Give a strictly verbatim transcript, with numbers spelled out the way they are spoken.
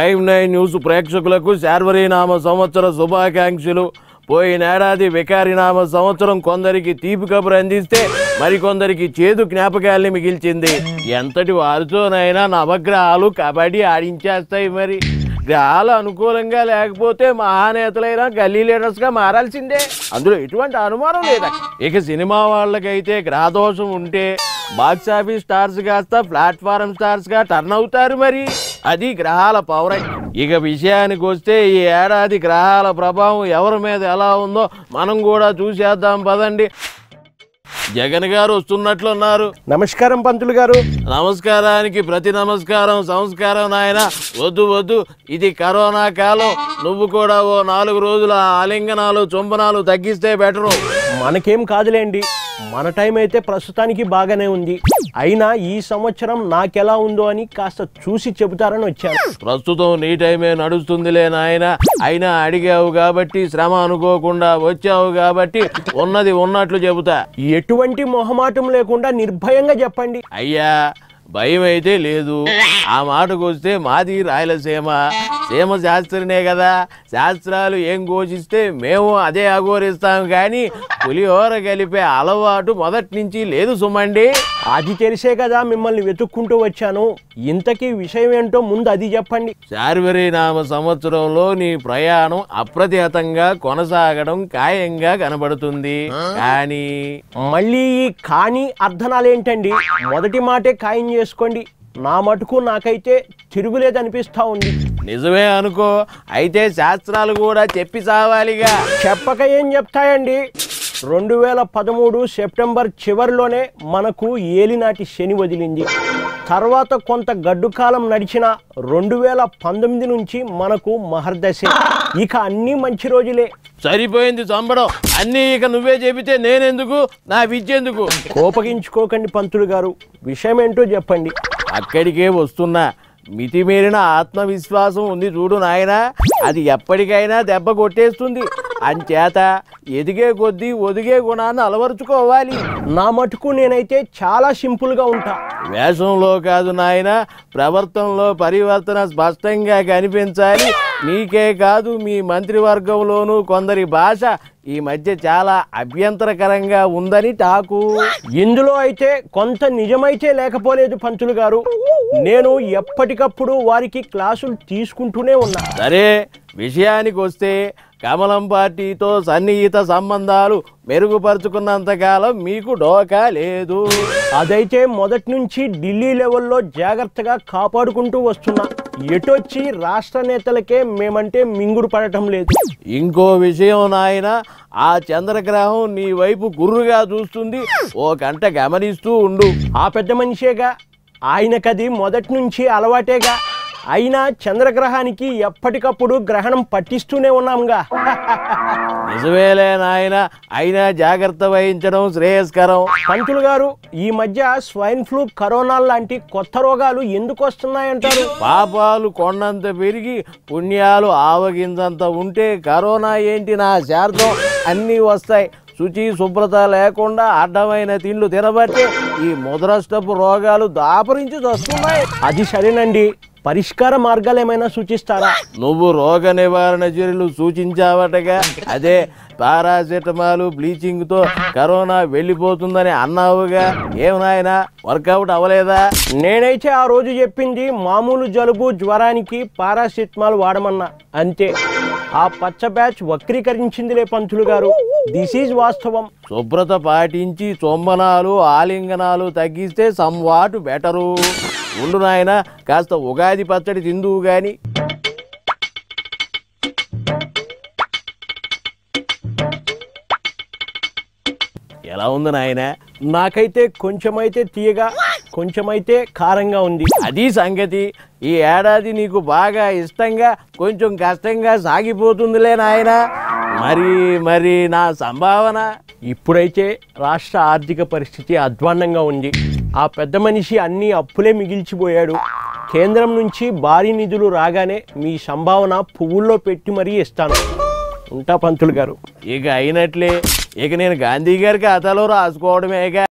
Prime nine news ప్రేక్షకులకు శార్వరీనామ సంవత్సర శుభాకాంక్షలు. పోయినేడాది వికారినామ సంవత్సరం కొందరికి తీపి కబురు అందిస్తే మరికొందరికి చేదు జ్ఞాపకాల్ని మిగిల్చింది. ఎంతటి వారితోనైనా నవగ్రహాలు కబడ్డీ ఆడించేస్తాయి. మరి గ్రహాలు అనుకూలంగా లేకపోతే మహానేతలైనా గల్లీ లీడర్స్గా మారాల్సిందే, అందులో ఎటువంటి అనుమానం లేదా. ఇక సినిమా వాళ్ళకైతే గ్రహదోషం ఉంటే బాక్సాఫీస్ స్టార్స్ కాస్త ప్లాట్ఫారం స్టార్స్గా టర్న్ అవుతారు. మరి అది గ్రహాల పవర్. ఇక విషయానికి వస్తే ఈ ఏడాది గ్రహాల ప్రభావం ఎవరి మీద ఎలా ఉందో మనం కూడా చూసేద్దాం పదండి. జగన్ గారు వస్తున్నట్లున్నారు. నమస్కారం పంతులు గారు. నమస్కారానికి ప్రతి నమస్కారం సంస్కారం నాయన. వద్దు వద్దు, ఇది కరోనా కాలం. నువ్వు కూడా ఓ నాలుగు రోజుల ఆలింగనాలు చుంబనాలు తగ్గిస్తే బెటరు. మనకేం కాదులేండి, మన టైం అయితే ప్రస్తుతానికి బాగానే ఉంది. అయినా ఈ సంవత్సరం నాకెలా ఉందో అని కాస్త చూసి చెబుతారని వచ్చాను. ప్రస్తుతం నీ టైమే నడుస్తుందిలే నాయన. అయినా అడిగావు కాబట్టి, శ్రమ అనుకోకుండా వచ్చావు కాబట్టి ఉన్నది ఉన్నట్లు చెబుతా. ఎటువంటి మొహమాటం లేకుండా నిర్భయంగా చెప్పండి. అయ్యా, భయం అయితే లేదు. ఆ మాటకు వస్తే మాది రాయలసీమ, సీమ శాస్త్రినే కదా. శాస్త్రాలు ఏం ఘోషిస్తే మేము అదే అఘోరిస్తాం. కానీ పులిహోర కలిపే అలవాటు మొదటి నుంచి లేదు సుమండి. అది తెలిసే కదా మిమ్మల్ని వెతుక్కుంటూ వచ్చాను. ఇంతకీ విషయం ఏంటో ముందు అది చెప్పండి. శార్వరీనామ సంవత్సరంలో నీ ప్రయాణం అప్రతిహతంగా కొనసాగడం ఖాయంగా కనబడుతుంది. కానీ మళ్ళీ ఈ కానీ అర్థనాలు ఏంటండి? మొదటి మాటే ఖాయం చేసుకోండి. నా మటుకు నాకైతే తిరుగులేదనిపిస్తా ఉంది. నిజమే అనుకో, అయితే శాస్త్రాలు కూడా చెప్పి సావాలిగా. చెప్పక ఏం చెప్తాయండి? రెండు వేల పదమూడు సెప్టెంబర్ చివరిలోనే మనకు ఏలినాటి శని వదిలింది. తర్వాత కొంత గడ్డు కాలం నడిచిన రెండు వేల పంతొమ్మిది నుంచి మనకు మహర్దశ. ఇక అన్నీ మంచి రోజులే. సరిపోయింది చంపడం. అన్నీ ఇక నువ్వే చెబితే నేనెందుకు, నా విద్యెందుకు? కోపగించుకోకండి పంతులు గారు, విషయం ఏంటో చెప్పండి. అక్కడికే వస్తున్నా. మితిమీరిన ఆత్మవిశ్వాసం ఉంది చూడు నాయన, అది ఎప్పటికైనా దెబ్బ కొట్టేస్తుంది. అంచేత ఎదిగే కొద్దీ ఒదిగే గుణాన్ని అలవరుచుకోవాలి. నా మటుకు నేనైతే చాలా సింపుల్గా ఉంటా. వేషంలో కాదు నాయన, ప్రవర్తనలో పరివర్తన స్పష్టంగా కనిపించాలి. నీకే కాదు, మీ మంత్రివర్గంలోనూ కొందరి భాష ఈ మధ్య చాలా అభ్యంతరకరంగా ఉందని టాకు. ఇందులో అయితే కొంత నిజమైతే లేకపోలేదు పంతులు గారు. నేను ఎప్పటికప్పుడు వారికి క్లాసులు తీసుకుంటూనే ఉన్నా. సరే, విషయానికి వస్తే కమలం పార్టీతో సన్నిహిత సంబంధాలు మెరుగుపరుచుకున్నంతకాలం మీకు డోకా లేదు. అదైతే మొదటి నుంచి ఢిల్లీ లెవెల్లో జాగ్రత్తగా కాపాడుకుంటూ వస్తున్నా. ఎటొచ్చి రాష్ట్ర నేతలకే మేమంటే మింగుడు పడటం లేదు. ఇంకో విషయం నాయన, ఆ చంద్రగ్రహం నీ వైపు గుర్రుగా చూస్తుంది. ఓ గంట గమనిస్తూ ఉండు. ఆ పెద్ద మనిషేగా, ఆయనకది మొదటి నుంచి అలవాటేగా. అయినా చంద్రగ్రహానికి ఎప్పటికప్పుడు గ్రహణం పట్టిస్తూనే ఉన్నాంగా. నిజమేలే నాయన, అయినా జాగ్రత్త వహించడం శ్రేయస్కరం. పంతులు గారు, ఈ మధ్య స్వైన్ ఫ్లూ, కరోనా లాంటి కొత్త రోగాలు ఎందుకు వస్తున్నాయంటారు? పాపాలు కొండంత పెరిగి పుణ్యాలు ఆవగిందంత ఉంటే కరోనా ఏంటి నా శార్థం, అన్నీ వస్తాయి. శుచి శుభ్రత లేకుండా అడ్డమైన తిండ్లు తినబట్టే ఈ ముదరష్టపు రోగాలు దాపరించి వస్తున్నాయి. అది సరేనండి, పరిష్కార మార్గాలు ఏమైనా సూచిస్తారా? నువ్వు రోగ నివారణ చర్యలు సూచించావటగా. అదే పారాసెటమాల్ బ్లీచింగ్తో కరోనా వెళ్ళిపోతుందని అన్నావుగా. ఏం నాయనా, వర్కౌట్ అవ్వలేదా? నేనైతే ఆ రోజు చెప్పింది మామూలు జలుబు జ్వరానికి పారాసెటమాల్ వాడమన్నా, అంతే. ఆ పచ్చ బ్యాచ్ వక్రీకరించిందిలే పంతులు గారు. దిస్ ఈజ్ వాస్తవం. శుభ్రత పాటించి చొంబనాలు ఆలింగనాలు తగ్గిస్తే సంవాటు బెటరు. ఉండు నాయన, కాస్త ఉగాది పచ్చడి తిందువు గాని. ఎలా ఉంది నాయన? నాకైతే కొంచెమైతే తీయగా, కొంచెమైతే కారంగా ఉంది. అది సంగతి. ఈ ఏడాది నీకు బాగా ఇష్టంగా, కొంచెం కష్టంగా సాగిపోతుందిలే నాయన. మరి మరి నా సంభావన? ఇప్పుడైతే రాష్ట్ర ఆర్థిక పరిస్థితి అధ్వాన్నంగా ఉంది. ఆ పెద్ద మనిషి అన్ని అప్పులే మిగిల్చిపోయాడు. కేంద్రం నుంచి భారీ నిధులు రాగానే మీ సంభావన పువ్వుల్లో పెట్టి మరీ ఇస్తాను. ఉంటా పంతులు గారు. ఇక అయినట్లే. ఇక నేను గాంధీ గారి ఖాతాలో రాసుకోవడమేగా.